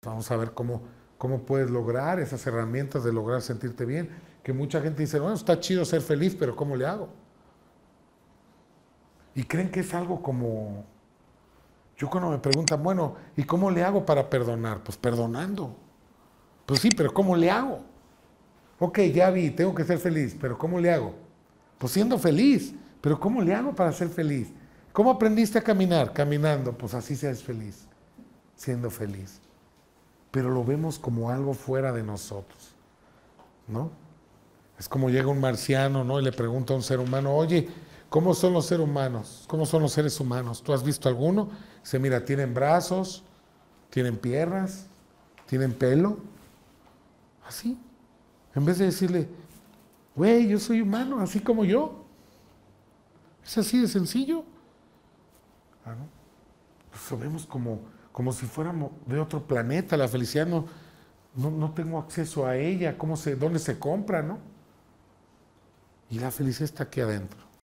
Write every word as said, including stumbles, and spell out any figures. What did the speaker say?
Vamos a ver cómo, cómo puedes lograr esas herramientas de lograr sentirte bien. Que mucha gente dice, bueno, está chido ser feliz, pero ¿cómo le hago? Y creen que es algo como... Yo cuando me preguntan, bueno, ¿y cómo le hago para perdonar? Pues perdonando. Pues sí, pero ¿cómo le hago? Ok, ya vi, tengo que ser feliz, pero ¿cómo le hago? Pues siendo feliz, pero ¿cómo le hago para ser feliz? ¿Cómo aprendiste a caminar? Caminando, pues así seas feliz, siendo feliz. Pero lo vemos como algo fuera de nosotros, ¿no? Es como llega un marciano, ¿no? Y le pregunta a un ser humano, oye, ¿cómo son los seres humanos? ¿Cómo son los seres humanos? ¿Tú has visto alguno? Dice, mira, tienen brazos, tienen piernas, tienen pelo, así. En vez de decirle, güey, yo soy humano, así como yo. Es así de sencillo. Ah, ¿no? Pues lo vemos como, como si fuéramos de otro planeta. La felicidad no, no, no tengo acceso a ella. ¿Cómo se, dónde se compra, no? Y la felicidad está aquí adentro.